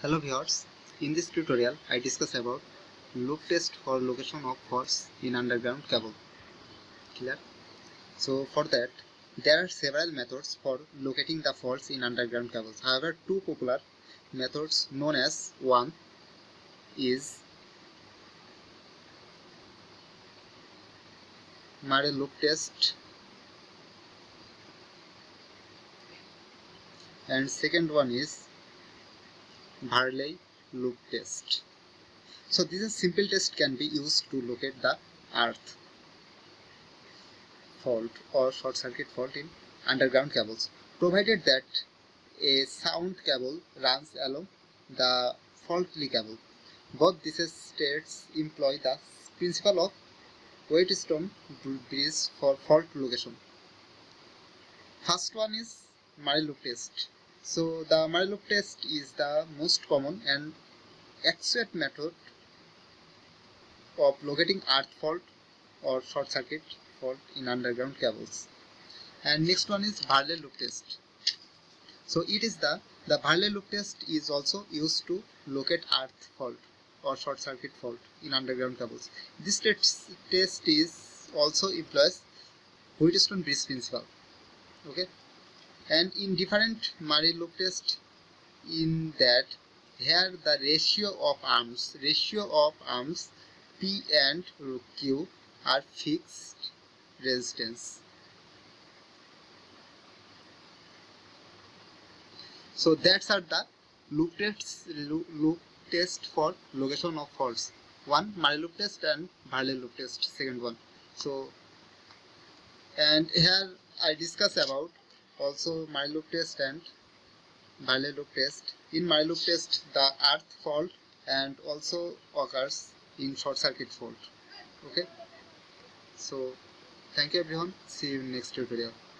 Hello viewers, in this tutorial I discuss about loop test for location of faults in underground cable. Clear? So for that there are several methods for locating the faults in underground cables. However, two popular methods known as one is Murray loop test and second one is Varley loop test. So this is simple test can be used to locate the earth fault or short circuit fault in underground cables, provided that a sound cable runs along the faulty cable. Both these states employ the principle of Wheatstone bridge for fault location. First one is Murray loop test. So the Murray loop test is the most common and accurate method of locating earth fault or short circuit fault in underground cables. And next one is Varley loop test. So it is the Varley loop test is also used to locate earth fault or short circuit fault in underground cables. This test is also employs Wheatstone bridge principle. Okay, and in different Murray loop test, in that here the ratio of arms P and Q are fixed resistance. So that's are the loop test for location of faults. One Murray loop test and Varley loop test, second one. So and here I discuss about also Murray loop test and Varley loop test. In Murray loop test the earth fault and also occurs in short circuit fault. Okay, so thank you everyone, see you in next tutorial.